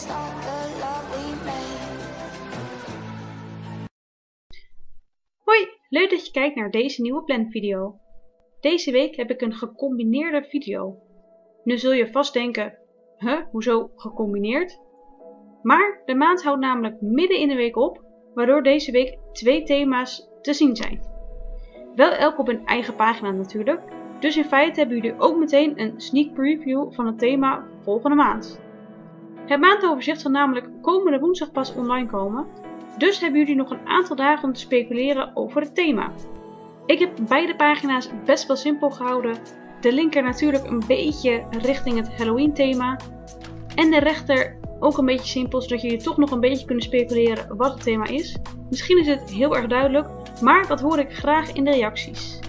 Hoi, leuk dat je kijkt naar deze nieuwe planvideo. Deze week heb ik een gecombineerde video. Nu zul je vast denken, hoezo gecombineerd? Maar de maand houdt namelijk midden in de week op, waardoor deze week 2 thema's te zien zijn. Wel elk op een eigen pagina natuurlijk, dus in feite hebben jullie ook meteen een sneak preview van het thema volgende maand. Het maandoverzicht zal namelijk komende woensdag pas online komen, dus hebben jullie nog een aantal dagen om te speculeren over het thema. Ik heb beide pagina's best wel simpel gehouden, de linker natuurlijk een beetje richting het Halloween thema en de rechter ook een beetje simpel, zodat jullie toch nog een beetje kunnen speculeren wat het thema is. Misschien is het heel erg duidelijk, maar dat hoor ik graag in de reacties.